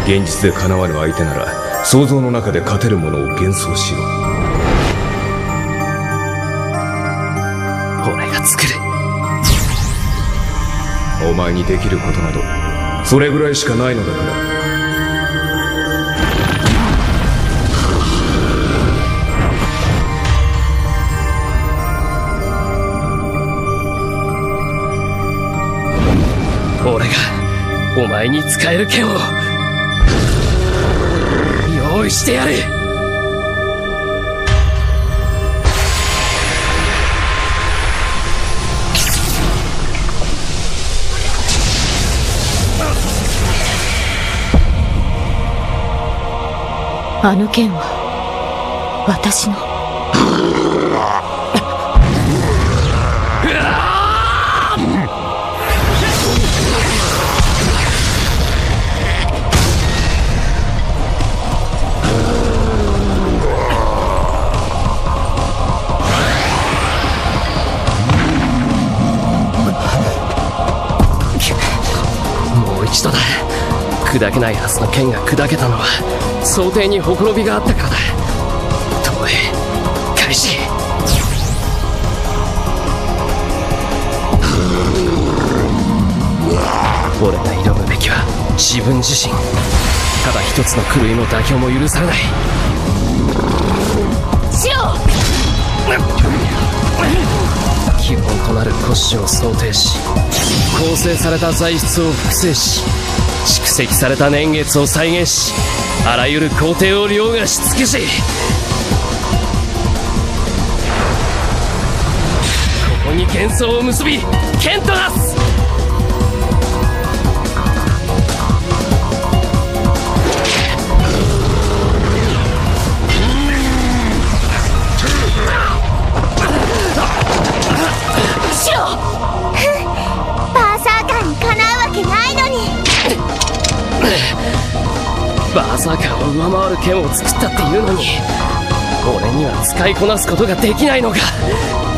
現実でかなわぬ相手なら想像の中で勝てるものを幻想しろ。 俺が作る。 お前にできることなどそれぐらいしかないのだから。 俺がお前に使える剣を用意してやる。 あの剣は私の。 もう一度だ。砕けないはずの剣が砕けたのは想定にほころびがあったからだ。投影開始。俺が挑むべきは自分自身。ただ一つの狂いの妥協も許されない。 シロ基本となる骨子を想定し、構成された材質を複製し、蓄積された年月を再現し、あらゆる工程を凌駕し尽くし、ここに幻想を結び剣となす。 シロバーサーカーにかなうわけないのに。 バーサーカーを上回る剣を作ったっていうのに、俺には使いこなすことができないのか。